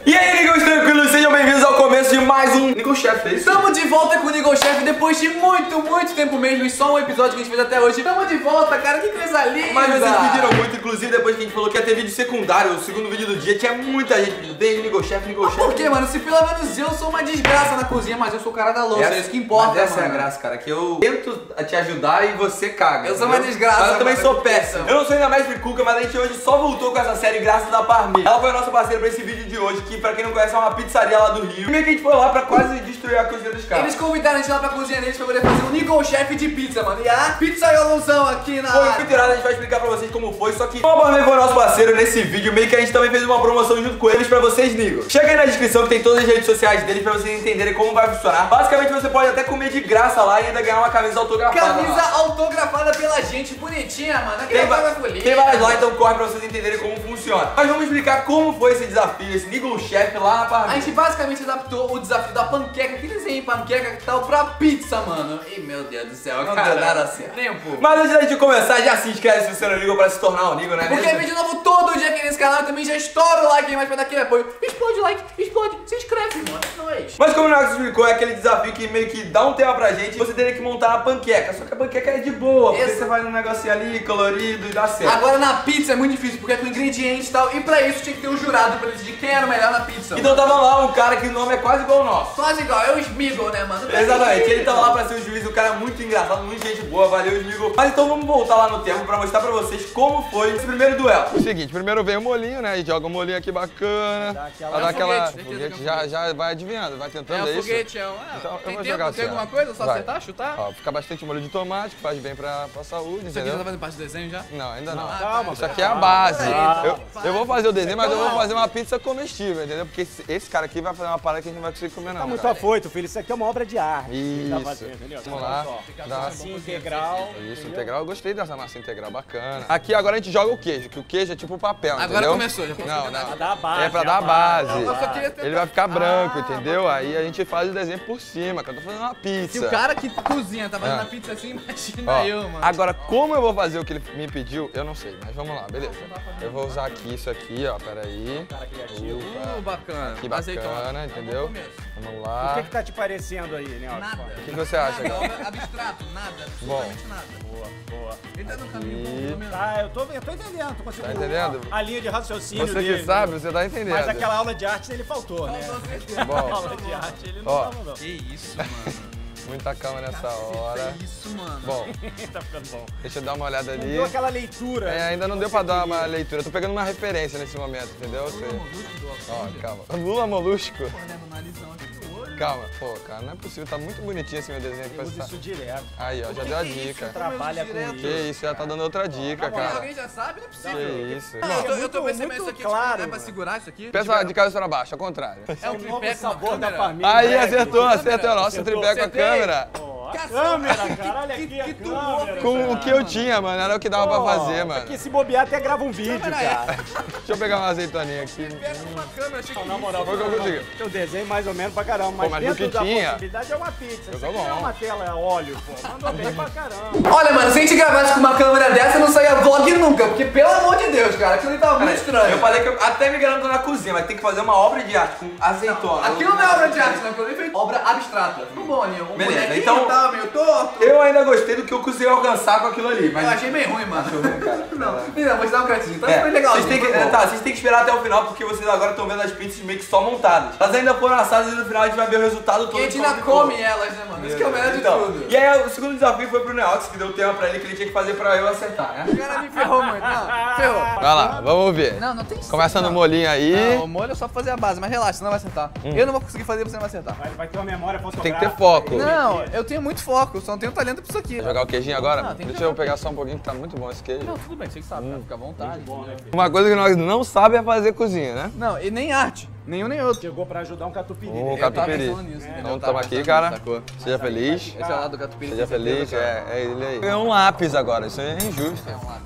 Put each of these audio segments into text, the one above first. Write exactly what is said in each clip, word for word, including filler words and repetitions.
E aí, amigos tranquilos, sejam bem-vindos ao começo de mais um Niggle Chef, é isso? Estamos de volta com o Niggle Chef depois de muito, muito tempo mesmo. E só um episódio que a gente fez até hoje. Estamos de volta, cara, que coisa linda. Mas vocês pediram muito, inclusive depois que a gente falou que ia ter vídeo secundário, o segundo vídeo do dia, tinha muita gente pedindo beijo, Niggle Chef, Niggle Chef. Por quê, mano? Se pelo menos eu sou uma desgraça na cozinha, mas eu sou o cara da louça, é isso que importa, mas essa mano. é a graça, cara, que eu tento te ajudar e você caga. Eu sou uma desgraça. Mas eu também mano. sou péssimo. Eu não sou ainda mestre Cuca, mas a gente hoje só voltou com essa série graças a Parmi. Ela foi a nossa parceira pra esse vídeo de hoje, que pra quem não conhece é uma pizzaria lá do Rio. E meio que a gente foi lá pra quase destruir a cozinha dos caras. Eles convidaram a gente lá pra cozinha deles pra poder fazer um Niggle Chef de pizza, mano. E a pizza ilusão aqui na Foi área. muito irado, a gente vai explicar pra vocês como foi. Só que como a Parmi foi nosso parceiro nesse vídeo, meio que a gente também fez uma promoção junto com eles pra vocês, Niggle. Chega aí na descrição que tem todas as redes sociais deles pra vocês entenderem como vai funcionar. Basicamente você pode até comer de graça lá e ainda ganhar uma camisa autografada. Camisa lá. autografada pela gente, bonitinha, mano. Aqui Tem, vai va foliar. tem várias lá, então corre pra vocês entenderem como funciona. Mas vamos explicar como foi esse desafio, esse Niggle Chef lá na Parmi. A gente basicamente adaptou o desafio da panqueca, que desenho panqueca que tal, pra pizza, mano. Ih, meu Deus do céu, Não cara, deu nada nada certo. Nem um pouco. Mas antes da gente começar, já se inscreve se você não é Niggle pra se tornar um Niggle, né? Porque é vídeo novo todo dia aqui nesse canal, também já estoura o like aí mais pra dar aquele apoio. Explode o like, explode, se inscreve, mano, é nóis. Mas como o Nex explicou, é aquele desafio que meio que dá um tema pra gente, você teria que montar a panqueca. Só que a panqueca é de boa, porque Esse... você vai num negocinho ali, colorido e dá certo. Agora na pizza é muito difícil, porque é com ingredientes e tal, e pra isso tinha que ter um jurado pra decidir quem era o melhor na pizza. Então tava lá um cara que o nome é quase igual ao nosso. Quase igual, é o Smiggle, né, mano? Exatamente, ele tava lá pra ser o juiz, o cara é muito engraçado, muito gente boa, valeu, Smiggle. Mas então vamos voltar lá no tempo pra mostrar pra vocês como foi esse primeiro duelo. O seguinte, primeiro vem o molinho, né? A gente joga o molinho aqui bacana. Dá aquela- Pra dar É um aquela. foguete, certeza foguete, que é um já, foguete. já vai adivinhando, vai É tentando, é, um isso? foguete, é um... Ah, Então, eu tem vou tempo, jogar tem assim, ó. alguma coisa? Só Vai. acertar, chutar? Ó, fica bastante molho de tomate, que faz bem pra, pra saúde, Isso aqui já entendeu? tá fazendo parte do desenho já? Não, ainda não. Ah, Calma, Isso aqui é a calma. base. Calma. Eu, eu vou fazer o desenho, mas eu vou fazer uma pizza comestível, entendeu? Porque esse, esse cara aqui vai fazer uma parada que a gente não vai conseguir comer, não. Tá muito cara. afoito, filho. Isso aqui é uma obra de arte. que ele tá Isso. fazendo, entendeu? Vamos Olha lá. só. Dá- Massinha integral. Isso, entendeu? integral. Eu gostei dessa massa integral, bacana. Aqui agora a gente joga o queijo, que o queijo é tipo papel, Agora entendeu? começou, já posso Não, tentar. não. Pra dar a base. É pra a dar a base. Eu só queria tentar- Ele vai ficar branco, Ah, entendeu? Aí a gente faz o desenho por cima, que eu tô fazendo uma pizza. Se o cara que cozinha tá fazendo Ah. a pizza assim, imagina Ó, eu, mano. agora, como eu vou fazer o que ele me pediu, eu não sei, mas vamos lá, beleza. Eu vou usar aqui isso aqui, ó, peraí. Cara criativo. Uh, bacana. Que bacana, entendeu? Bom começo. Vamos O lá. que que tá te parecendo aí, Nelson? Nada. O que que você acha, Nada, cara? obra- abstrato, nada, absolutamente nada. Boa, boa. Ele tá no caminho bom, Aqui. pelo menos. Tá, eu tô, eu tô entendendo. Tô conseguindo Tá entendendo? A, a linha de raciocínio Você dele. que sabe, você tá entendendo. Mas aquela aula de arte ele faltou, né? Faltou certeza. Bom. A aula de arte ele não Ó. tava, não. Que isso, mano. Muita calma nessa Caceta, hora. é isso, mano. Bom, Tá ficando bom. deixa eu dar uma olhada Não ali. deu aquela leitura. É, ainda não que deu você pra dar queria. uma leitura. Eu tô pegando uma referência nesse momento, entendeu? Você... Ó, Ó, calma. Lula molusco. Pô, né, no narizão aqui do olho. Calma. Pô, cara, não é possível. Tá muito bonitinho esse meu desenho aqui. Eu pra uso você isso direto. Aí, ó, já deu a dica. Trabalha com direto. Que isso. isso, já tá dando outra dica, Não, cara. Alguém já sabe? Não é Que possível. isso. Não, eu tô, eu tô muito- percebendo muito isso aqui, claro, tipo, é pra mano. segurar isso aqui? Pensa de cabeça pra baixo, ao contrário. É o o tripé novo com a sabor da câmera. família. Aí, Breve. acertou, acertou. Câmera. Nossa, Acertou. tripé com a Acertei. câmera. Ó, a Caceta, câmera, que- cara, olha que- aqui a que tu câmera. ouve, Com cara. o que eu tinha, mano, era o que dava pra fazer, mano. Aqui se bobear até grava um vídeo, Câmera é. cara. Deixa eu pegar uma azeitoninha aqui. Tripé com uma câmera, achei que Na moral, Foi o que eu consegui. teu desenho mais ou menos pra caramba, mas, Pô, mas dentro o que da tinha? possibilidade é uma pizza. Isso Ficou aqui não é bom. uma tela, é óleo, pô. Mandou bem pra caramba. Olha, mano, se a gente gravasse com uma câmera dessa, não saía vlog nunca, porque pelo amor de Deus, cara, aquilo ali tava muito estranho. Eu falei que eu até me garanto na cozinha, mas tem que fazer uma obra de arte com azeitona. Aquilo não é obra de arte, não, aquilo ali foi obra abstrata. Ficou bom ali, um Beleza, bonequinho então- tava meio torto. Eu ainda gostei do que eu consegui alcançar com aquilo ali, mas... Eu achei meio ruim, mano. Achou ruim, cara? Não, não, vou te dar um crédito. Tá É, foi legal. vocês têm que, foi bom. tá, vocês têm que esperar até o final, porque vocês agora estão vendo as pizzas meio que só montadas. Elas ainda foram assadas e no final a gente vai ver o resultado todo. E a gente de como ainda ficou. come elas, né, mano? Isso que é o melhor de Então, tudo. E aí o segundo desafio foi pro Neox, que deu tema pra ele que ele tinha que fazer pra eu acertar, né? O cara me ferrou muito. Não, ferrou. Vai lá, vamos ver. Não, não tem Começa no não. molinho aí. Não, o molho é só fazer a base, mas relaxa, você não vai acertar. Eu não vou conseguir fazer, você não vai acertar. Vai, vai ter uma memória Tem fotográfica. que ter foco. Não, eu tenho muito foco, eu só não tenho talento pra isso aqui. Vai jogar o queijinho agora? Não, tem que Deixa jogar eu pegar só um pouquinho que tá muito bom esse queijo. Não, tudo bem, você que sabe, cara, fica à vontade. Bom, né, filho? Uma coisa que nós não sabemos é fazer cozinha, né? Não, e nem arte, nenhum nem outro. Chegou pra ajudar um catupiry. Ô, né? Eu tava catupiry. pensando nisso, entendeu? Então Eu tava tamo aqui, pensando cara. nisso, sacou? Seja feliz. Esse é o lado do catupiry. Seja com certeza, feliz, cara. é, é ele aí. Ganhou um lápis agora, isso é injusto. É um lápis.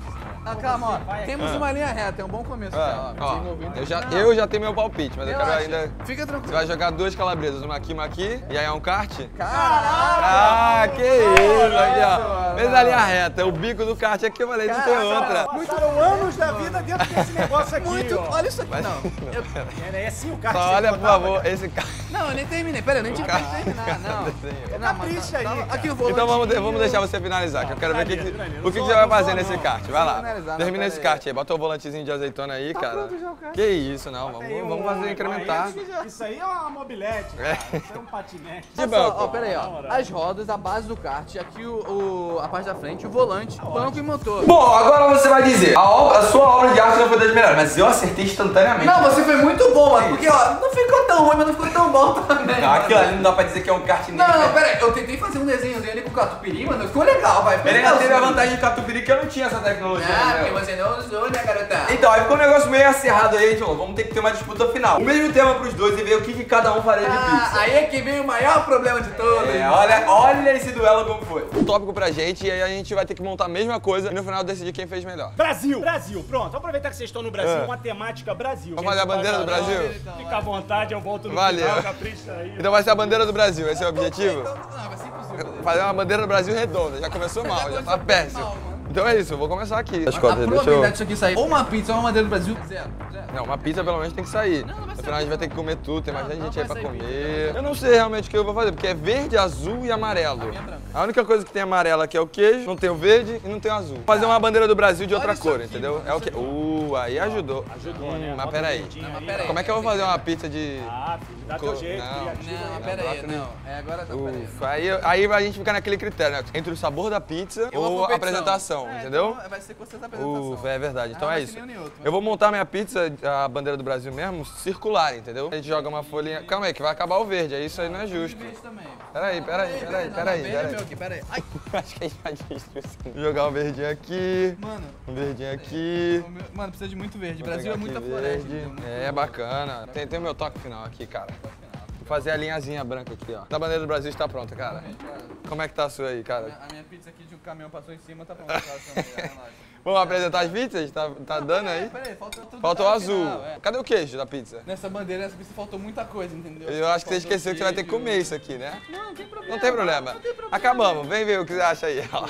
Ah, calma, ó. Vai. Temos uma linha reta, é um bom começo. Ah, já, ó. ó, Desenvolvendo. eu já, Não, eu já tenho meu palpite, mas eu quero relaxa. ainda... Fica Você tranquilo. vai jogar duas calabresas, uma aqui, uma aqui, e aí é um kart? Caraca! Ah, que isso, aqui ó. Fez a linha reta, o bico do kart aqui, eu falei, não tem outra. Passaram anos da vida dentro desse negócio aqui, Muito, ó. olha isso aqui. Não, eu, Era é assim o cara Só que olha, você por botava, favor, cara. esse kart. não, eu nem terminei. Pera, eu nem tinha cara- que terminar, não. Desenho. Não, mas Capricha aí, tava- cara. Aqui o volante. Então vamos, de- vamos deixar você finalizar, que eu quero ver o que, que, Daniel, o que, que não você sou- vai não fazer sou nesse não. kart. Vai lá. finalizar, não, Termina pera esse aí. kart aí, bota o volantezinho de azeitona aí, cara. pronto já o kart. Que isso, não, vamos, Tem um- vamos fazer incrementar. Isso, isso aí é uma mobilete, cara. Isso é um patinete. De Olha só, banco. ó, pera aí, ó. As rodas, a base do kart, aqui o, o- a parte da frente, o volante, o banco e motor. Bom, agora você vai dizer, a, obra- a sua obra de arte não foi das melhores, mas eu acertei instantaneamente. Não, você foi muito bom, mano, porque ó, não ficou tão ruim, mas não ficou tão bom também. Não, aquilo ali não dá pra dizer que é um kart nem. Não, não, pera aí, eu tentei fazer um desenho dele com o catupiry, mano, ficou legal, vai. ficou Ele ainda teve a legalzinho. vantagem de catupiry que eu não tinha essa tecnologia. Ah, né? porque você não usou, né, garota? Então, aí ficou um negócio meio acirrado aí, a gente falou, vamos ter que ter uma disputa final. O mesmo tema pros dois e ver o que, que cada um faria de Ah, pizza. aí é que veio o maior problema de todos. É, olha, olha esse duelo como foi. Um tópico pra gente e aí a gente vai ter que montar a mesma coisa e no final decidir quem fez melhor. Brasil, Brasil, pronto. Vamos aproveitar que vocês estão no Brasil, É. uma temática Brasil. Vamos fazer a bandeira do Brasil? Fica à vontade, eu volto no Valeu. final, capricha aí. Então vai ser a bandeira do Brasil, esse é o objetivo? Então, não, vai ser impossível. Fazer uma bandeira do Brasil redonda, já começou mal, já tá péssimo. Então é isso, eu vou começar aqui. As A contas, deixa probabilidade eu... disso aqui sair ou uma pizza ou uma madeira do Brasil, zero. Zero. Não, uma pizza pelo menos tem que sair. Não, não vai No sair final a gente vai ter pizza, que comer tudo, tem mais Não, gente não aí pra vai sair comer. pizza. Eu não sei realmente o que eu vou fazer, porque é verde, azul e amarelo. minha é branca. A única coisa que tem amarelo aqui é o queijo, não tem o verde e não tem o azul. Vou fazer uma bandeira do Brasil de outra Olha isso cor, aqui, entendeu? mano, É o que? Uh, aí ajudou. Ajudou, Hum, né? Mas Bota um peraí. dedinho Não, aí. mas peraí. Como é que eu vou fazer uma pizza de... Ah, filho, dá Co- teu jeito, não. criativo Não, aí. pera aí, brócolis. não. É agora não, pera aí. Ufa, aí, aí a gente fica naquele critério, né? Entre o sabor da pizza E uma ou a competição. apresentação, É, entendeu? então vai ser com certeza a apresentação. Ufa, é verdade. Então Ah, é vai isso. ser nem um nem outro, mas- Eu vou montar minha pizza, a bandeira do Brasil mesmo, circular, entendeu? A gente joga uma folhinha... Calma aí, que vai acabar o verde, aí isso aí não é justo. Verde também. Peraí, peraí, peraí, peraí, Verde é peraí. meu aqui, pera aí. Ai, Acho que a gente vai distribuir. Jogar um verdinho aqui, mano. um verdinho aqui. o meu- Mano, precisa de muito verde. Vou Brasil é pegar muita aqui floresta. verde. entendeu? Muito- É, bacana. Tem, tem o meu toque final aqui, cara. Vou fazer a linhazinha branca aqui, ó. A bandeira do Brasil está pronta, cara. Como é que tá a sua aí, cara? A minha pizza aqui de um caminhão passou em cima, tá pronta. Cara, também, relaxa. Vamos apresentar as pizzas? Tá, tá dando aí? Pera aí, falta tudo. Falta o no azul. final, é. Cadê o queijo da pizza? Nessa bandeira, nessa pizza faltou muita coisa, entendeu? Eu acho que você Faltou esqueceu que você vai ter que queijo. comer isso aqui, né? Não, não tem problema. Não tem problema. Acabamos. Vem ver o que você acha aí, ó.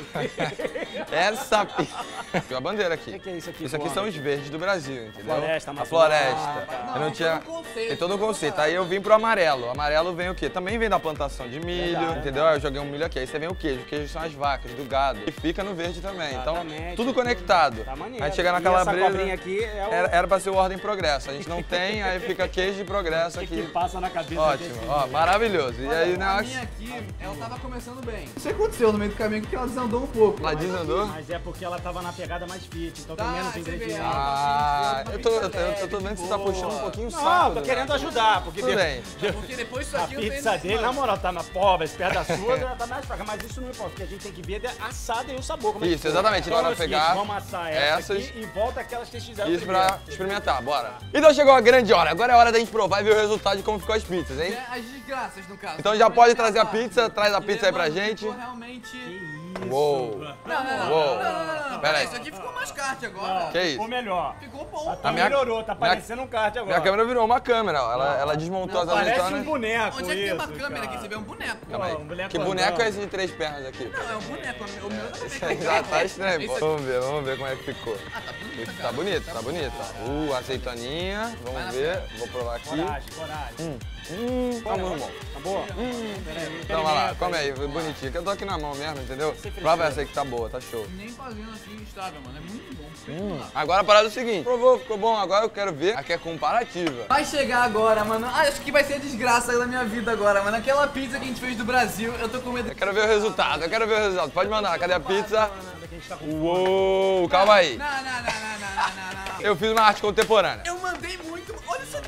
Essa pizza. Tem uma bandeira aqui. O que que é isso aqui, Isso aqui Bob? são os verdes do Brasil, entendeu? Floresta, A Amazônia. floresta. Ah, Eu não não, tinha... tem todo um conceito, Tem todo um tem conceito. uma Aí eu vim pro amarelo. O amarelo vem o quê? Também vem da plantação de milho, Verdade. entendeu? Aí eu joguei um milho aqui. Aí você vem o queijo. O queijo são as vacas, do gado. E fica no verde também. Então, Exatamente. tudo conectado. Tá maneiro. Aí chega na E essa calabresa... cobrinha aqui é o Era, era pra ser o ordem e progresso. A gente não tem, aí fica queijo e progresso que, que aqui. passa na cabeça Ótimo, desse- ó, maravilhoso. E aí, A né? minha aqui, ela tava começando bem. Isso aconteceu no meio do caminho que ela desandou um pouco. Ela desandou? Mas é porque ela tava na pegada mais fit, então Tá, tem menos você vê, ingredientes. Ah, eu tô, eu, tô- eu tô vendo que você tá puxando um pouquinho o saco. Não, tô né? querendo ajudar, porque Tudo de- bem. Porque depois disso a aqui não tem pizza nem- dele, na moral, tá na pobre, perto da sua, ela tá mais fraca. Mas isso não importa, porque a gente tem que ver a assada e o sabor. Como é que Isso, foi. exatamente. Então, Na hora é o seguinte, pegar vamos assar essa essas- aqui e volta aquelas que vocês fizeram Isso primeiro. pra experimentar, bora. Então chegou a grande hora. Agora é hora da gente provar e ver o resultado de como ficou as pizzas, hein? É as desgraças, no caso. Então já pode trazer a pizza, traz a pizza aí pra Lembrando que gente. ficou realmente... Isso. Uou. Não, não, não, Uou. não, não, não, não. Pera aí. Isso aqui ficou mais kart agora. Que isso? Ficou melhor. Ficou bom. A tua minha- melhorou, tá minha- parecendo um kart agora. Minha câmera virou uma câmera, ó. Ela, ela desmontou as Parece azeitonas. um boneco Onde é que tem uma isso, câmera cara. aqui? Você vê um boneco. Calma aí. Pô, um boneco Que boneco andando. é esse de três pernas aqui? Não, é um boneco. O meu também. Já tá estranho, pô. Isso aqui- Vamos ver, vamos ver como é que ficou. Ah, tá bonito, Isso cara. tá bonito, tá bonito. ó. Uh, azeitoninha. Vai na Vamos ver. Vou provar aqui. Coragem, coragem. Hum, vamos, irmão. Tá boa? Então vai lá, come aí, bonitinho. Que eu tô aqui na mão mesmo, entendeu? Prova essa aí que tá boa, tá show. Nem fazendo assim estável, mano. É muito bom. Hum, agora a parada é o seguinte. Provou, ficou bom. Agora eu quero ver. Aqui é comparativa. Vai chegar agora, mano. Ah, acho que vai ser a desgraça da minha vida agora, mano. Aquela pizza que a gente fez do Brasil, eu tô com medo. Eu quero ver o resultado, eu quero ver o resultado. Pode mandar, cadê a pizza? A gente tá com Uou, calma aí. Não, não, não, não, não, não, não, não. Eu fiz uma arte contemporânea. Eu mandei muito. Olha isso aqui.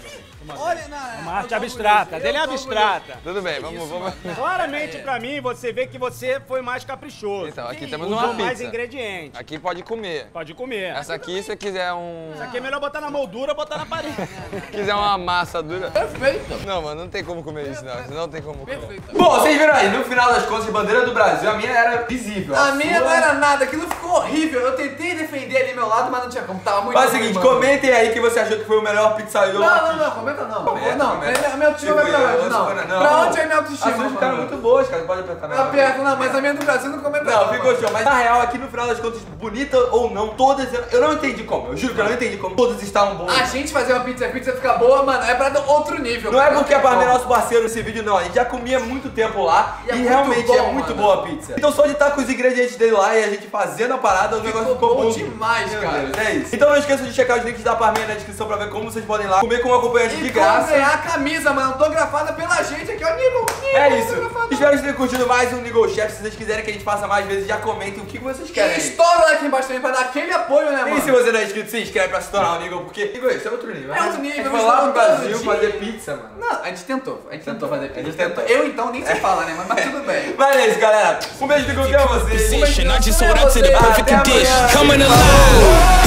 uma Olha, vez. não, É é uma arte eu abstrata, tomo dele é isso, eu abstrata. Tudo bem, vamos, isso, vamos. Claramente pra mim, você vê que você foi mais caprichoso. Então, aqui Que temos usou uma mais pizza. ingredientes. Aqui pode comer. Pode comer. Essa aqui, se você quiser um. Isso aqui é melhor botar na moldura, botar na parede. Se quiser uma massa dura. Perfeito. Não, mano, não tem como comer isso, não. Não tem como comer. Perfeito. Bom, vocês viram aí, no final das contas, bandeira do Brasil, a minha era visível. A minha sua- não era nada, aquilo ficou horrível. Eu tentei defender ali meu lado, mas não tinha como. Tava muito Faz o ruim, seguinte, mano. comentem aí que você achou que foi o melhor pizzaiolo. Não, não, não, comenta não. Comenta, não, comenta. a minha autoestima vai pra Tipo, onde? eu- Não. eu- não. Pra onde é minha As autoestima? suas ficaram mano? muito boas, cara. Pode apertar na Aperta, não, mas a minha do Brasil não comenta Não, ficou mano. show. Mas na real, aqui no final das contas, bonita ou não, todas. Eu eu não entendi como. Eu juro que eu não entendi como todas estavam boas. A gente fazer uma pizza e a pizza ficar boa, mano, é pra outro nível. Não é cara. porque a tem Parmeira é como. nosso parceiro nesse vídeo, não. A gente já comia muito tempo lá E e, é muito realmente bom, é muito mano. boa a pizza. Então só de estar com os ingredientes dele lá e a gente fazendo a parada, o negócio ficou bom bom demais, Meu cara. Deus, é isso. Então não esqueçam de checar os links da Parmeira na descrição pra ver como vocês podem ir lá comer com um acompanhante E de como graça. ganhar a camisa, mano, autografada pela gente aqui, ó, Nigo. É isso. Espero que vocês tenham curtido mais um Niggle Chef. Se vocês quiserem que a gente faça mais vezes, já comentem o que vocês E querem. estoura lá aqui embaixo também pra dar aquele apoio, né, mano? E se você não é inscrito, se inscreve pra se tornar um Niggle, porque Niggle, isso é outro nível. É né? outro nível, A gente eu foi lá estou pro Brasil todo dia. fazer pizza, mano. Não, a gente tentou, a gente tentou fazer pizza. A gente tentou. Eu então nem se fala, né, mas, mas tudo bem. Mas é isso, galera. Um beijo do Google pra vocês. Position. I just Até sold out to the amanhã. perfect Até dish. amanhã. Coming Falou. alive.